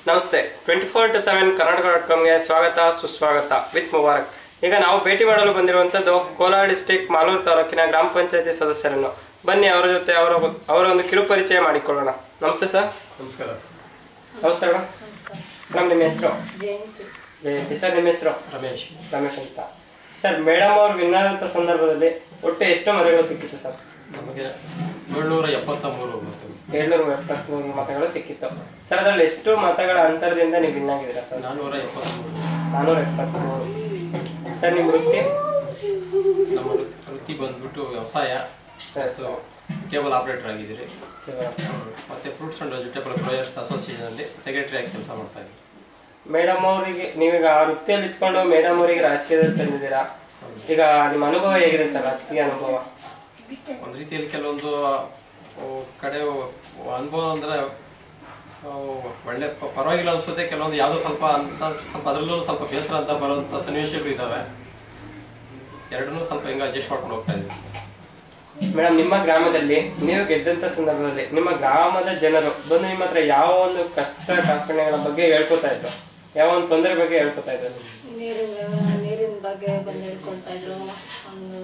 ನಮಸ್ತೆ 24/7 ಕನ್ನಡ.com ಗೆ ಸ್ವಾಗತ ಸುಸ್ವಾಗತ ವಿತ್ ಮುಬಾರಕ್. ಈಗ ನಾವು ಭೇಟಿ ಮಾಡಲು ಬಂದಿರುವಂತದ್ದು ಕೋಲಾರ ಡಿಸ್ಟ್ರಿಕ್ಟ್ ಮಾಲೂರು ತಾಲೂಕಿನ ಗ್ರಾಮ ಪಂಚಾಯತಿ ಸದಸ್ಯರನ್ನು. ಬನ್ನಿ ಅವರ ಜೊತೆ ಅವರ ಒಂದು ಕಿರು ಪರಿಚಯ ಮಾಡಿಕೊಳ್ಳೋಣ. ನಮಸ್ತೆ ಸರ್. ನಮಸ್ಕಾರ. ನಮಸ್ತೆ ಮೇಡಮ್. ಮೇಡಮ್ ನಿಮ್ಮ ಹೆಸರು? ಜಯಂತಿ. ಸರ್ ನಿಮ್ಮ ಹೆಸರು? ರಮೇಶ್ ಅಂತ. ಸರ್ ಮೇಡಮ್ ಅವರು ವಿನ್ ಆದಂತ ಸಂದರ್ಭದಲ್ಲಿ ಒಟ್ಟು ಎಷ್ಟು ಮತಗಳು ಸಿಕ್ಕಿತ್ತು ಸರ್? ನಮಗೆ 773 ಮತಗಳು ಸಿಕ್ಕಿತ್ತು ಸರ್. ಅದರಲ್ಲಿ ಎಷ್ಟು ಮತಗಳ ಅಂತರದಿಂದ ನೀವು ವಿನ್ ಆಗಿದ್ದೀರಾ ಸರ್? 473. ಸರ್ ನಿಮ್ಮ ವೃತ್ತಿ? ನಮ್ಮ ವೃತ್ತಿ ಬಂದ್ಬಿಟ್ಟು ವ್ಯವಸಾಯ, ಕೇಬಲ್ ಆಪರೇಟರ್ ಆಗಿದ್ದೀರಿ. ಮತ್ತೆ fruits and vegetable growers association ಅಲ್ಲಿ ಸೆಕ್ರೆಟರಿ ಆಗಿ ಕೆಲಸ ಮಾಡ್ತಾ ಇದ್ದೀವಿ. ಮೇಡಮ್ ಅವರಿಗೆ ನೀವೀಗ ಆ ವೃತ್ತಿಯಲ್ಲಿ ಇಟ್ಕೊಂಡು ಮೇಡಮ್ ಅವರಿಗೆ ರಾಜಕೀಯದಲ್ಲಿ ತಂದಿದ್ದೀರಾ. ಈಗ ನಿಮ್ಮ ಅನುಭವ ಹೇಗಿದೆ ಸರ್, ರಾಜಕೀಯ ಅನುಭವ? ಒಂದು ರೀತಿಯಲ್ಲಿ ಕೆಲವೊಂದು ಕಡೆ ಅನುಭವ ಅಂದ್ರೆ ಒಳ್ಳೆ ಪರವಾಗಿಲ್ಲ ಅನ್ಸುತ್ತೆ. ಕೆಲವೊಂದು ಯಾವುದೋ ಸ್ವಲ್ಪ ಅದರಲ್ಲೂ ಸ್ವಲ್ಪ ಬೇಸರ ಅಂತ ಬರುವಂಥ ಸನ್ನಿವೇಶಗಳು ಇದ್ದಾವೆ. ಎರಡನ್ನೂ ಸ್ವಲ್ಪ ಹಿಂಗೆ ಅಡ್ಜಸ್ಟ್ ಮಾಡ್ಕೊಂಡು ಹೋಗ್ತಾ ಇದ್ದೀವಿ. ಮೇಡಮ್ ನಿಮ್ಮ ಗ್ರಾಮದಲ್ಲಿ ನೀವು ಗೆದ್ದಂತ ಸಂದರ್ಭದಲ್ಲಿ ನಿಮ್ಮ ಗ್ರಾಮದ ಜನರು ಬಂದು ನಿಮ್ಮ ಹತ್ರ ಯಾವ ಒಂದು ಕಷ್ಟ ಕಾರ್ಪಣ್ಯಗಳ ಬಗ್ಗೆ ಹೇಳ್ಕೊತಾ ಇದ್ರು? ಯಾವ ಒಂದು ತೊಂದರೆ ಬಗ್ಗೆ ಹೇಳ್ಕೊತಾ ಇದ್ರು? ನೀರಿನ ಬಗ್ಗೆ ಬಂದು ಹೇಳ್ಕೊಳ್ತಾ ಇದ್ರು. ಒಂದು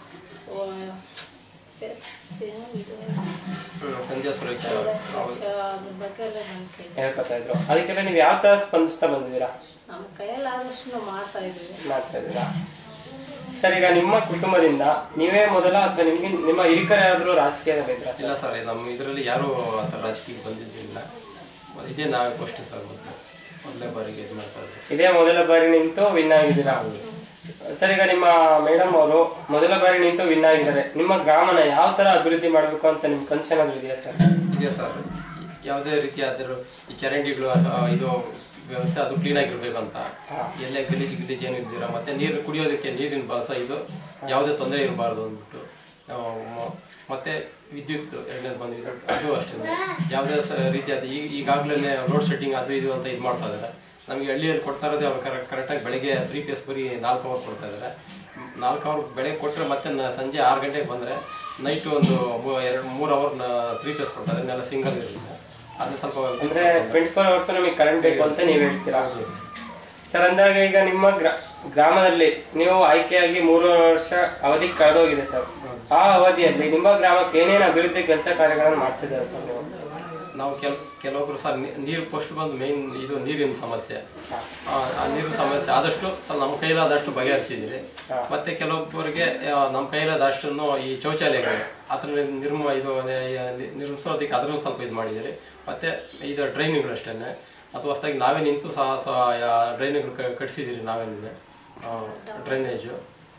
ಸಂಜೆ ಸುರಕ್ಷಾ ಬಗ್ಗೆ ಎಲ್ಲ ಹೇಳ್ಕೊತಾ ಇದ್ರು. ಅದಕ್ಕೆಲ್ಲ ನೀವು ಯಾವ ತರ ಸ್ಪಂದಿಸ್ತಾ ಬಂದಿದ್ದೀರಾ? ನಮ್ಮ ಕೈಯಲ್ಲಿ ಆದಷ್ಟು ಮಾಡ್ತಾ ಇದ್ದೀರಾ ಸರ್. ಈಗ ನಿಮ್ಮ ಕುಟುಂಬದಿಂದ ನೀವೇ ಮೊದಲ ಅಥವಾ ನಿಮ್ಗೆ ನಿಮ್ಮ ಹಿರಿಕರು ಯಾರಾದ್ರೂ ರಾಜಕೀಯದಲ್ಲಿ ಇದ್ರ? ಇಲ್ಲ ಸರ್, ನಮ್ಮ ಇದರಲ್ಲಿ ಯಾರು ರಾಜಕೀಯಕ್ಕೆ ಬಂದಿದ್ದಿಲ್ಲ. ಇದೇ ನಾವು ಫಸ್ಟ್ ಸರ್, ಮೊದಲನೇ ಬಾರಿಗೆ ಇದು ಮಾಡ್ತಾ ಇದ್ದೀವಿ. ಇದೇ ಮೊದಲ ಬಾರಿ ನಿಂತು ವಿನ್ ಆಗಿದ್ದೀರಾ ಸರ್. ಈಗ ನಿಮ್ಮ ಮೇಡಮ್ ಅವರು ಮೊದಲ ಬಾರಿ ನಿಂತು ವಿನ್ ಆಗಿದ್ದಾರೆ. ನಿಮ್ಮ ಗ್ರಾಮನ ಯಾವ ತರ ಅಭಿವೃದ್ಧಿ ಮಾಡಬೇಕು ಅಂತ ನಿಮ್ ಕನ್ಸೇನಾದ್ರು ಇದೆಯಾ ಸರ್? ಇದೆ ಸರ್. ಯಾವುದೇ ರೀತಿಯಾದರೂ ಈ ಚರಂಡಿಗಳು ಇದು ವ್ಯವಸ್ಥೆ ಅದು ಕ್ಲೀನ್ ಆಗಿರ್ಬೇಕಂತ, ಎಲ್ಲೇ ಗಲೀಜು ಏನು ಇದ್ದೀರಾ, ಮತ್ತೆ ನೀರು ಕುಡಿಯೋದಕ್ಕೆ ನೀರಿನ ಬಳಸ ಇದು ಯಾವುದೇ ತೊಂದರೆ ಇರಬಾರ್ದು ಅಂದ್ಬಿಟ್ಟು. ಮತ್ತೆ ವಿದ್ಯುತ್ ಎರಡನೇದು ಬಂದಿದ್ದು ಅದು ಅಷ್ಟೇ. ಯಾವುದೇ ರೀತಿಯಾದ ಈಗಾಗಲೇ ರೋಡ್ ಸೆಟ್ಟಿಂಗ್ ಅದು ಇದು ಅಂತ ಇದು ಮಾಡ್ತಾ ಇದ್ದಾರೆ. ನಮಗೆ ಹಳ್ಳಿಯಲ್ಲಿ ಕೊಡ್ತಾ ಇರೋದೇ ಅವ್ರು ಕರೆಕ್ಟಾಗಿ ಬೆಳಗ್ಗೆ 3 ಪೀಸ್ ಬರೀ 4 ಅವರ್ ಕೊಡ್ತಾ ಇದ್ದಾರೆ. 4 ಅವರ್ ಬೆಳಗ್ಗೆ ಕೊಟ್ಟರೆ ಮತ್ತೆ ಸಂಜೆ 6 ಗಂಟೆಗೆ ಬಂದರೆ ನೈಟು ಒಂದು 2-3 ಅವರ್ 3 ಪೀಸ್ ಕೊಡ್ತಾರೆ. ಅದನ್ನೆಲ್ಲ ಸಿಂಗಲ್ ಇರುತ್ತೆ. ಅದು ಸ್ವಲ್ಪ ಅಂದರೆ 24 ಅವರ್ಸ್ ನಮಗೆ ಕರೆಂಟ್ ಬೇಕು ಅಂತ ನೀವು ಹೇಳ್ತೀರಾ ಸರ್. ಅಂದಾಗ ಈಗ ನಿಮ್ಮ ಗ್ರಾಮದಲ್ಲಿ ನೀವು ಆಯ್ಕೆಯಾಗಿ 3 ವರ್ಷ ಅವಧಿ ಕಳೆದೋಗಿದೆ ಸರ್. ಆ ಅವಧಿಯಲ್ಲಿ ನಿಮ್ಮ ಗ್ರಾಮಕ್ಕೆ ಏನೇನು ಅಭಿವೃದ್ಧಿ ಕೆಲಸ ಕಾರ್ಯಗಳನ್ನು ಮಾಡಿಸಿದ್ದಾರೆ ಸರ್ ನೀವು? ನಾವು ಕೆಲವೊಬ್ರು ಸರ್ ನೀರು ಫಸ್ಟ್ ಬಂದು ಮೇನ್ ಇದು ನೀರಿನ ಸಮಸ್ಯೆ. ಆ ನೀರಿನ ಸಮಸ್ಯೆ ಆದಷ್ಟು ಸ್ವಲ್ಪ ನಮ್ಮ ಕೈಲಾದಷ್ಟು ಬಗೆಹರಿಸಿದ್ದೀವಿ. ಮತ್ತೆ ಕೆಲವೊಬ್ಬರಿಗೆ ನಮ್ಮ ಕೈಲಾದಷ್ಟನ್ನು ಈ ಶೌಚಾಲಯಗಳು ಅದನ್ನ ನಿರ್ಮಿಸೋದಕ್ಕೆ ಅದನ್ನು ಸ್ವಲ್ಪ ಇದು ಮಾಡಿದ್ದೀರಿ. ಮತ್ತೆ ಇದು ಡ್ರೈನ್ಗಳು ಅಷ್ಟೇ, ಅದು ಹೊಸದಾಗಿ ನಾವೇ ನಿಂತು ಸಹ ಡ್ರೈನ್ಗಳು ಕಟ್ಸಿದ್ದೀರಿ. ನಾವೇ ಡ್ರೈನೇಜು,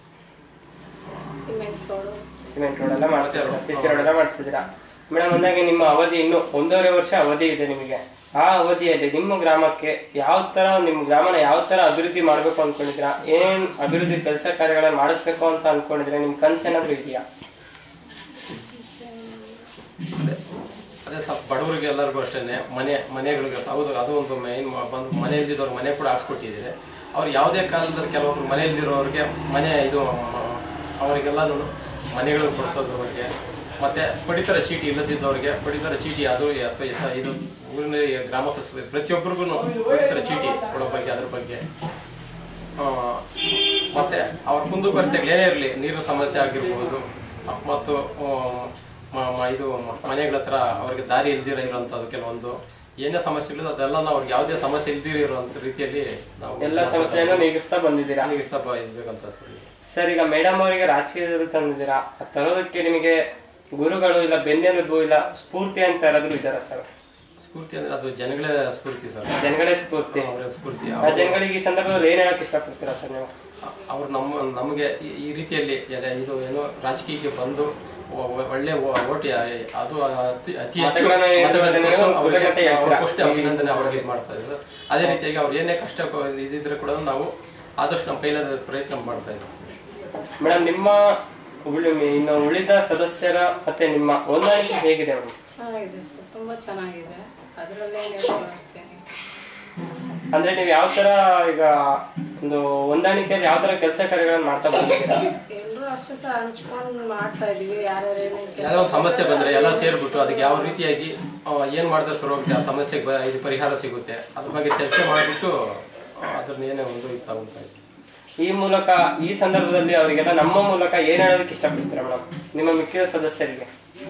ಸಿಮೆಂಟ್ ರೋಡ್ ಎಲ್ಲ ಮಾಡ್ತಿದ್ದೀರಾ, CC ರೋಡ್ ಎಲ್ಲ ಮಾಡಿಸಿದ್ದೀರಾ ಮೇಡಮ್. ಅಂದಾಗೆ ನಿಮ್ಮ ಅವಧಿ ಇನ್ನು 1.5 ವರ್ಷ ಅವಧಿ ಇದೆ ನಿಮಗೆ. ಆ ಅವಧಿಯಲ್ಲಿ ನಿಮ್ಮ ಗ್ರಾಮಕ್ಕೆ ನಿಮ್ಮ ಗ್ರಾಮನ ಯಾವ ತರ ಅಭಿವೃದ್ಧಿ ಮಾಡಬೇಕು ಅನ್ಕೊಂಡಿದ್ದೀರಾ? ಏನ್ ಅಭಿವೃದ್ಧಿ ಕೆಲಸ ಕಾರ್ಯಗಳನ್ನ ಮಾಡಿಸ್ಬೇಕು ಅಂತ ಅನ್ಕೊಂಡಿದ್ರೆ ನಿಮ್ ಕನ್ಸೇನಾದ್ರೂ ಇದೆಯಾ? ಅದೇ ಸ್ವಲ್ಪ ಬಡವರಿಗೆ ಎಲ್ಲರಿಗೂ ಅಷ್ಟೇ ಮನೆಗಳಿಗೆ ಹೌದು, ಅದು ಒಂದು ಮೇನ್ ಬಂದು ಮನೆ ಇಲ್ದಿದ್ದವ್ರಿಗೆ ಮನೆ ಕೂಡ ಹಾಕ್ಸ್ಕೊಟ್ಟಿದ್ದೀರಿ. ಅವ್ರು ಯಾವುದೇ ಕಾಲದಲ್ಲಿ ಕೆಲವೊಬ್ರು ಮನೆ ಇಲ್ದಿರೋರಿಗೆ ಮನೆ ಇದು ಅವರಿಗೆಲ್ಲ ಮನೆಗಳು ಕೊಡಿಸೋದ್ರ ಬಗ್ಗೆ, ಮತ್ತೆ ಪಡಿತರ ಚೀಟಿ ಇಲ್ಲದಿದ್ದವ್ರಿಗೆ ಪಡಿತರ ಚೀಟಿ ಅದು ಇದು ಊರಿನ ಗ್ರಾಮಸ್ಥರು ಪ್ರತಿಯೊಬ್ಬರಿಗೂ ಪಡಿತರ ಚೀಟಿ ಕೊಡೋ ಬಗ್ಗೆ ಅದ್ರ ಬಗ್ಗೆ, ಮತ್ತೆ ಅವ್ರ ಕುಂದುಕೊರತೆಗಳು ಏನೇ ಇರಲಿ, ನೀರು ಸಮಸ್ಯೆ ಆಗಿರ್ಬೋದು, ಮತ್ತು ಇದು ಮನೆಗಳ ಹತ್ರ ಅವ್ರಿಗೆ ದಾರಿ ಇರೋಂಥದ್ದು ಕೆಲವೊಂದು ಏನೇ ಸಮಸ್ಯೆಗಳು ಅದೆಲ್ಲ ಅವ್ರಿಗೆ ಯಾವುದೇ ಸಮಸ್ಯೆ ಇರೋಂಥ ರೀತಿಯಲ್ಲಿ ನಾವು ಎಲ್ಲ ಸಮಸ್ಯೆಯನ್ನು ನೀಗಿಸ್ತಾ ಇರ್ಬೇಕಂತ ಸರ್. ಈಗ ಮೇಡಮ್ ಅವರಿಗೆ ರಾಜಕೀಯದಲ್ಲಿ ತಂದಿದ್ದೀರಾ, ತರೋದಕ್ಕೆ ನಿಮಗೆ ಗುರುಗಳು ಇಲ್ಲ, ಬೆನ್ನೆಲುಬು ಇಲ್ಲ, ಸ್ಫೂರ್ತಿ ಅಂತ ಯಾರಾದ್ರೂ ಇದ್ದಾರಾ ಸರ್? ಸ್ಫೂರ್ತಿ ಅಂದ್ರೆ ಅದು ಜನಗಳೇ ಸ್ಫೂರ್ತಿ ಸರ್. ಜನಗಳೇ ಸ್ಫೂರ್ತಿ. ಆ ಜನಗಳಿಗೆ ಈ ಸಂದರ್ಭದಲ್ಲಿ ಏನ್ ಹೇಳಕ್ ಇಷ್ಟಪಡ್ತೀರಾ ಸರ್ ನೀವು? ಅವ್ರು ನಮಗೆ ಈ ರೀತಿಯಲ್ಲಿ ಇದು ಏನು ರಾಜಕೀಯಕ್ಕೆ ಬಂದು ಒಳ್ಳೆ ಓಟ್ ಅದು ಅತಿ ಅಭಿನಂದನೆ ಅವ್ರಿಗೆ ಮಾಡ್ತಾ ಇದ್ರು. ಅದೇ ರೀತಿಯಾಗಿ ಅವ್ರು ಏನೇ ಕಷ್ಟ ಇದಿದ್ರೆ ಕೂಡ ನಾವು ಆದಷ್ಟು ನಮ್ಮ ಕೈಲಾದ ಪ್ರಯತ್ನ ಮಾಡ್ತಾ ಇದ್ದೀವಿ ಮೇಡಮ್. ನಿಮ್ಮ ಇನ್ನು ಉಳಿದ ಸದಸ್ಯರ ಮತ್ತೆ ನಿಮ್ಮ ಹೊಂದಾಣಿಕೆ ಹೇಗಿದೆ ಮೇಡಮ್? ಚೆನ್ನಾಗಿದೆ ಸರ್, ತುಂಬಾ ಚೆನ್ನಾಗಿದೆ. ಅದರಲ್ಲೇ ಅಂದ್ರೆ ನೀವು ಯಾವ ತರ ಈಗ ಒಂದು ಹೊಂದಾಣಿಕೆಯಲ್ಲಿ ಯಾವ ತರ ಕೆಲಸ ಕಾರ್ಯಗಳನ್ನು ಮಾಡ್ತಾ ಬಂದಿದ್ದೀರಾ? ಎಲ್ಲರೂ ಅಷ್ಟೇ ಸರ್ ಹಂಚ್ಕೊಂಡು ಮಾಡ್ತಾ ಇದೀವಿ. ಯಾರ್ಯಾರು ಏನೇನು ಯಾವುದೋ ಒಂದು ಸಮಸ್ಯೆ ಬಂದರೆ ಎಲ್ಲ ಸೇರಿಬಿಟ್ಟು ಅದಕ್ಕೆ ಯಾವ ರೀತಿಯಾಗಿ ಏನು ಮಾಡಿದ್ರೆ ಸರ್ ಹೋಗುತ್ತೆ, ಆ ಸಮಸ್ಯೆಗೆ ಇದು ಪರಿಹಾರ ಸಿಗುತ್ತೆ, ಅದ್ರ ಬಗ್ಗೆ ಚರ್ಚೆ ಮಾಡಿಬಿಟ್ಟು ಅದ್ರನ್ನ ಏನೇ ಒಂದು ಇದು ತಗೊಳ್ತಾ ಇದ್ದೀವಿ. ಈ ಮೂಲಕ ಈ ಸಂದರ್ಭದಲ್ಲಿ ಅವರಿಗೆಲ್ಲ ನಮ್ಮ ಮೂಲಕ ಏನ್ ಹೇಳೋದಕ್ಕೆ ಇಷ್ಟಪಡ್ತೀರಾ ಮೇಡಮ್ ನಿಮ್ಮ ಮಿಕ್ಕಿದ ಸದಸ್ಯರಿಗೆ?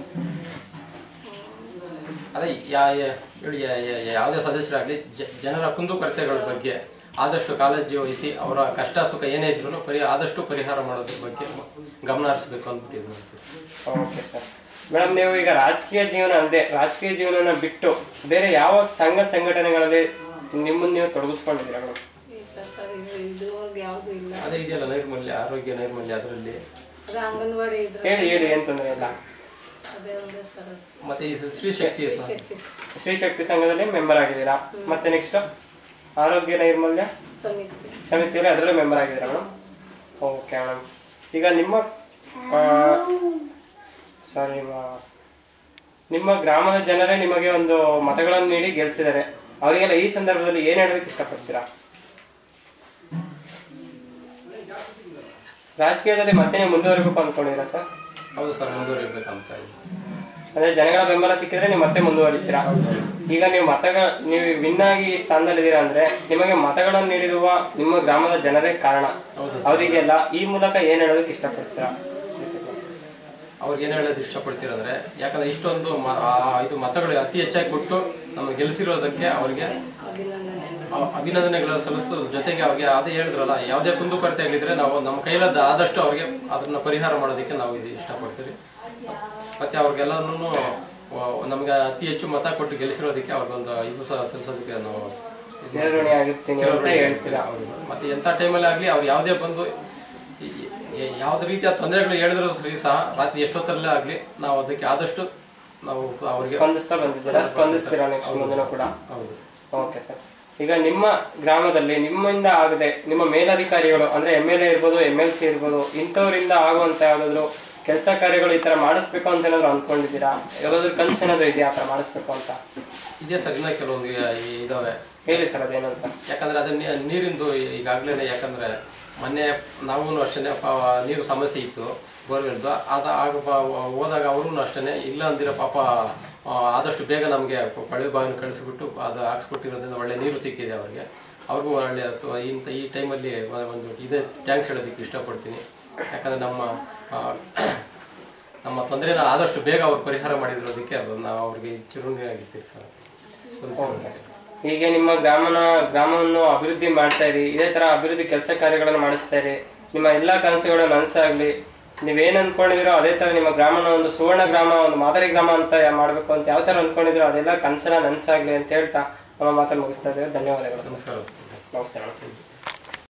ಅದೇ ಯಾವುದೇ ಸದಸ್ಯರಾಗಲಿ ಜನರ ಕುಂದುಕೊರತೆಗಳ ಬಗ್ಗೆ ಆದಷ್ಟು ಕಾಳಜಿ ವಹಿಸಿ ಅವರ ಕಷ್ಟ ಸುಖ ಏನೇ ಇದ್ರೂ ಆದಷ್ಟು ಪರಿಹಾರ ಮಾಡೋದ್ರ ಬಗ್ಗೆ ಗಮನ ಹರಿಸಬೇಕು ಅಂದ್ಬಿಟ್ಟು. Okay sir. ಮೇಡಮ್ ನೀವು ಈಗ ರಾಜಕೀಯ ಜೀವನ ಬಿಟ್ಟು ಬೇರೆ ಯಾವ ಸಂಘ ಸಂಘಟನೆಗಳಲ್ಲಿ ನಿಮ್ಮನ್ನು ನೀವು ತೊಡಗಿಸ್ಕೊಂಡಿದ್ದೀರಾ ಮೇಡಮ್? ಅದೇ ಇದೆಯಲ್ಲ ನೈರ್ಮಲ್ಯ, ಆರೋಗ್ಯ ನೈರ್ಮಲ್ಯ, ಅದರಲ್ಲಿ ಅಂಗನವಾಡಿ ಹೇಳಿ ಏನ್ ತೊಂದರೆ ಇಲ್ಲ. ಮತ್ತೆ ಈ ಶ್ರೀ ಶಕ್ತಿ ಸಂಘದಲ್ಲಿ ಮೆಂಬರ್ ಆಗಿದ್ದೀರಾ. ಮತ್ತೆ ನೆಕ್ಸ್ಟ್ ಆರೋಗ್ಯ ನೈರ್ಮಲ್ಯ ಸಮಿತಿಯಲ್ಲಿ ಅದರಲ್ಲೂ ಮೆಂಬರ್ ಆಗಿದ್ದೀರಾ ಮೇಡಮ್? Okay madam. ಈಗ ನಿಮ್ಮ ಗ್ರಾಮದ ಜನರೇ ನಿಮಗೆ ಒಂದು ಮತಗಳನ್ನು ನೀಡಿ ಗೆಲ್ಸಿದ್ದಾರೆ. ಅವರಿಗೆಲ್ಲ ಈ ಸಂದರ್ಭದಲ್ಲಿ ಏನ್ ಹೇಳೋದಕ್ಕೆ ಇಷ್ಟಪಡ್ತೀರಾ? ರಾಜಕೀಯದಲ್ಲಿ ಮತ್ತೆ ನೀವು ಮುಂದುವರಿಬೇಕು ಅಂದ್ಕೊಂಡಿದ್ದೀರಾ ಸರ್? ಹೌದು ಸರ್, ಮುಂದುವರಿಬೇಕಂತ. ಅಂದ್ರೆ ಜನಗಳ ಬೆಂಬಲ ಸಿಕ್ಕಿದ್ರೆ ನೀವು ಮತ್ತೆ ಮುಂದುವರಿತೀರಾ. ಈಗ ನೀವು ವಿನ್ ಆಗಿ ಈ ಸ್ಥಾನದಲ್ಲಿದ್ದೀರಾ ಅಂದ್ರೆ ನಿಮಗೆ ಮತಗಳನ್ನು ನೀಡಿರುವ ನಿಮ್ಮ ಗ್ರಾಮದ ಜನರೇ ಕಾರಣ. ಅವರಿಗೆಲ್ಲ ಈ ಮೂಲಕ ಏನ್ ಹೇಳೋದಕ್ಕೆ ಇಷ್ಟಪಡ್ತೀರಾ? ಅವ್ರಿಗೆ ಏನ್ ಹೇಳೋದು ಇಷ್ಟಪಡ್ತೀರಂದ್ರೆ, ಯಾಕಂದ್ರೆ ಇಷ್ಟೊಂದು ಇದು ಮತಗಳು ಅತಿ ಹೆಚ್ಚಾಗಿ ಕೊಟ್ಟು ನಮ್ಗೆ ಗೆಲ್ಲಿಸಿರೋದಕ್ಕೆ ಅವ್ರಿಗೆ ಅಭಿನಂದನೆಗಳು ಸಲ್ಲಿಸೋದ್ರ ಜೊತೆಗೆ ಅವ್ರಿಗೆ ಅದೇ ಹೇಳಿದ್ರಲ್ಲ, ಯಾವುದೇ ಕುಂದುಕೊರತೆ ಹೇಳಿದ್ರೆ ನಾವು ನಮ್ಮ ಕೈಲಾದ ಆದಷ್ಟು ಅವ್ರಿಗೆ ಅದನ್ನ ಪರಿಹಾರ ಮಾಡೋದಕ್ಕೆ ನಾವು ಇದು ಇಷ್ಟಪಡ್ತೀವಿ. ಮತ್ತೆ ಅವ್ರಿಗೆಲ್ಲನೂ ನಮ್ಗೆ ಅತಿ ಹೆಚ್ಚು ಮತ ಕೊಟ್ಟು ಗೆಲ್ಲಿಸಿರೋದಕ್ಕೆ ಅವ್ರಿಗೊಂದು ಇದು ಸಲ್ಲಿಸೋದಕ್ಕೆ ನಾವು ಮತ್ತೆ ಎಂಥ ಟೈಮಲ್ಲಿ ಆಗಲಿ ಅವ್ರು ಯಾವುದೇ ಬಂದು ಯಾವುದೇ ರೀತಿಯ ತೊಂದರೆಗಳು ಹೇಳಿದ್ರು ಸಹ ರಾತ್ರಿ ಎಷ್ಟೊತ್ತರಲ್ಲೇ ಆಗಲಿ ನಾವು ಅದಕ್ಕೆ ಆದಷ್ಟು ನಾವು ಅವ್ರಿಗೆ ಸ್ಪಂದಿಸ್ತೀರಾ ನೆಕ್ಸ್ಟ್ ಮುಂದಿನ ಕೂಡ? ಹೌದು. Okay sir. ಈಗ ನಿಮ್ಮ ಗ್ರಾಮದಲ್ಲಿ ನಿಮ್ಮಿಂದ ಆಗದೆ ನಿಮ್ಮ ಮೇಲಧಿಕಾರಿಗಳು ಅಂದ್ರೆ MLA ಇರ್ಬೋದು, MLC ಇರ್ಬೋದು, ಇಂಥವರಿಂದ ಆಗುವಂತ ಯಾವ್ದಾದ್ರು ಕೆಲಸ ಕಾರ್ಯಗಳು ಈ ತರ ಮಾಡಿಸ್ಬೇಕು ಅಂತ ಏನಾದ್ರು ಅಂದ್ಕೊಂಡಿದ್ದೀರಾ? ಯಾವ್ದಾದ್ರು ಕನಸು ಏನಾದ್ರು ಇದೆಯಾ ಆ ತರ ಮಾಡಿಸ್ಬೇಕು ಅಂತ? ಇದೆ ಸರ್, ಇನ್ನ ಕೆಲವೊಂದು ಇದಾವೆ. ಹೇಳಿ ಸರ್ ಅದೇನಂತ. ಯಾಕಂದ್ರೆ ಅದೇ ನೀರಿಂದು ಈಗಾಗಲೇ, ಯಾಕಂದ್ರೆ ಮೊನ್ನೆ ನಾವು ಅಷ್ಟೇ ನೀರು ಸಮಸ್ಯೆ ಇತ್ತು ಬೋರ್ವೆಲ್ದು. ಹೋದಾಗ ಅವರು ಅಷ್ಟೇ ಇಲ್ಲ ಅಂದಿರೋ ಪಾಪ ಆದಷ್ಟು ಬೇಗ ನಮಗೆ ಕೊಳವೆ ಬಾವಿನ ಕಳಿಸ್ಬಿಟ್ಟು ಅದು ಹಾಕ್ಸ್ಕೊಟ್ಟಿರೋದ್ರಿಂದ ಒಳ್ಳೆ ನೀರು ಸಿಕ್ಕಿದೆ ಅವ್ರಿಗೆ. ಅವ್ರಿಗೂ ಒಳ್ಳೆ ಈ ಟೈಮಲ್ಲಿ ಒಂದು ಇದೇ ಥ್ಯಾಂಕ್ಸ್ ಹೇಳೋದಕ್ಕೆ ಇಷ್ಟಪಡ್ತೀನಿ. ಯಾಕಂದರೆ ನಮ್ಮ ತೊಂದರೆನ ಆದಷ್ಟು ಬೇಗ ಅವ್ರು ಪರಿಹಾರ ಮಾಡಿರೋದಕ್ಕೆ ನಾವು ಅವ್ರಿಗೆ ಚಿರುಣಿಯಾಗಿರ್ತೀವಿ ಸರ್. ಹೀಗೆ ನಿಮ್ಮ ಗ್ರಾಮವನ್ನು ಅಭಿವೃದ್ಧಿ ಮಾಡ್ತಾ ಇರಿ, ಇದೇ ತರ ಅಭಿವೃದ್ಧಿ ಕೆಲಸ ಕಾರ್ಯಗಳನ್ನು ಮಾಡಿಸ್ತಾ ಇರಿ. ನಿಮ್ಮ ಎಲ್ಲಾ ಕನಸುಗಳು ನನಸಾಗ್ಲಿ. ನೀವೇನ್ ಅನ್ಕೊಂಡಿದಿರೋ ಅದೇ ತರ ನಿಮ್ಮ ಗ್ರಾಮನ ಒಂದು ಸುವರ್ಣ ಗ್ರಾಮ, ಒಂದು ಮಾದರಿ ಗ್ರಾಮ ಅಂತ ಮಾಡ್ಬೇಕು ಅಂತ ಯಾವ ತರ ಅನ್ಕೊಂಡಿದಿರೋ ಅದೆಲ್ಲ ಕನಸೆಲ್ಲ ನನಸಾಗ್ಲಿ ಅಂತ ಹೇಳ್ತಾ ನಮ್ಮ ಮಾತನ್ನು ಮುಗಿಸ್ತಾ ಇದ್ದೇವೆ. ಧನ್ಯವಾದಗಳು. ನಮಸ್ಕಾರ. ನಮಸ್ತೆ.